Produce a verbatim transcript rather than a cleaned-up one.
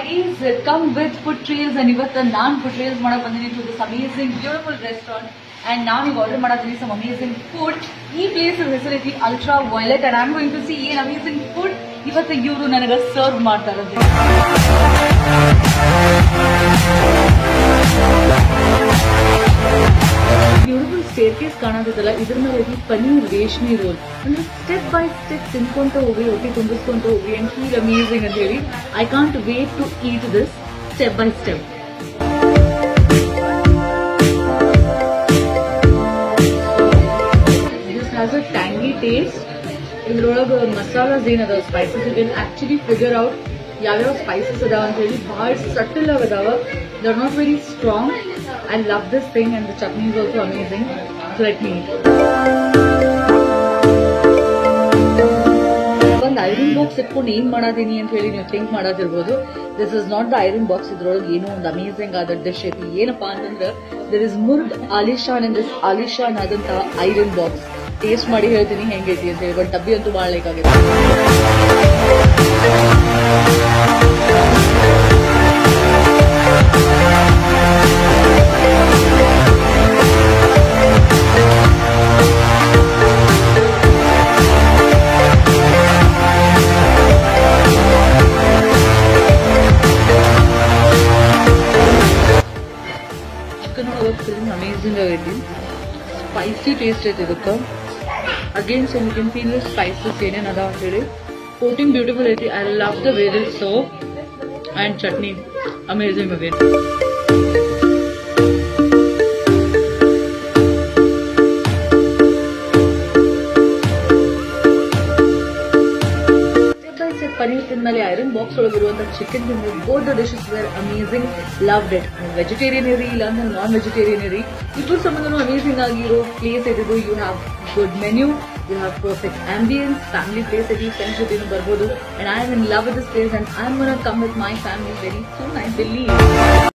guys, come with food trails and ಇವತ್ತು ನಾನು food trails ಮಾಡಕ್ ಬಂದಿದ್ದೀನಿ to this amazing beautiful restaurant and now we order ಮಾಡಾತೀನಿ some amazing food. ಈ place ಹೆಸರೈತಿ Ultraviolet and I'm going to see ಏನ್ amazing food ಇವತ್ತು ಇವರು ನನಗೆ serve ಮಾಡ್ತಾರೆ. ಬ್ಯೂಟಿಫುಲ್ ಸ್ಟೇರ್ಕೇಸ್ ಕಾಣೋದಿಲ್ಲ, ಇದ್ರ ಮೇಲೆ ಪನೀರ್ ರೇಷ್ಮೆ ರೋಲ್ ಅಂದ್ರೆ ಸ್ಟೆಪ್ ಬೈ ಸ್ಟೆಪ್ ತಿನ್ಕೊಂತ ಹೋಗಿ ಹೊಟ್ಟೆ ತುಂಬಿಸ್ಕೊಂತ ಹೋಗಿ ಅಂಡ್ ಫೀಲ್ ಅಮೇಸಿಂಗ್ ಅಂತ ಹೇಳಿ I can't wait to eat this step by step. This has a tangy taste. ಇದ್ರೊಳಗೆ ಮಸಾಲಾಸ್ ಏನದಾವ spices you can actually figure out ಯಾವ್ಯಾವ ಸ್ಪೈಸಸ್ ಅದಾವ ಅಂತ ಹೇಳಿ ಬಹಳ ಸಟಲ್ ಆಗದಾವ. They are not very strong. I love this thing and the chutney is also amazing. So let me eat. ಒಂದು iron box ಇಟ್ಕೊಂಡು ಏನ್ ಮಾಡಾದೀನಿ ಅಂತ ಹೇಳಿ ನೀವು ಥಿಂಕ್ ಮಾಡೋದಿರ್ಬೋದು. This is not the iron box. ಇದ್ರೊಳಗೆ ಏನೋ ಒಂದು ಅಮೇಸಿಂಗ್ ಆದ ಡಿಶ್ ಐತಿ. ಏನಪ್ಪಾ ಅಂತಂದ್ರೆ there is Murg Alishan in this Alishan ಆದಂತಹ ಐರನ್ ಬಾಕ್ಸ್. ಟೇಸ್ಟ್ ಮಾಡಿ ಹೇಳ್ತೀನಿ ಹೆಂಗೈತಿ ಅಂತ ಹೇಳಿ. ಬಟ್ ಡಬ್ಬಿ ಅಂತೂ ಭಾಳ ಲೈಕ್ ಆಗಿದೆ. Amazing agadi, spicy taste ಐತಿ ಇದಕ್ಕೆ. Again so you can feel the spices ಏನೇನ್ ಅದಾವ ಅಂತ ಹೇಳಿ. ಕೋಟಿಂಗ್ ಬ್ಯೂಟಿಫುಲ್ ಐತಿ. I love the way this serve and chutney amazing again. Paneer ತಿಂದ್ಮೇಲೆ ಐರನ್ ಬಾಕ್ಸ್ ಒಳಗಿರುವಂತಹ ಚಿಕನ್ ತಿಂದ್ರೆ both the dishes were amazing. Loved it. Vegetarian ಇರಿ ಇಲ್ಲ ಅಂದ್ರೆ ನಾನ್ ವೆಜಿಟೇರಿಯನ್ ಇರಿ, ಇಬ್ಬರು ಸಂಬಂಧನೂ ಅಮೇಸಿಂಗ್ ಆಗಿರೋ ಪ್ಲೇಸ್ ಇದ್ದು. You have good menu, you have perfect ambience, family place ಐತಿ, ಫ್ರೆಂಡ್ಸ್ ಜೊತೆನೂ ಬರ್ಬೋದು. And I am in love with this place and I am gonna come with my family very soon, I believe.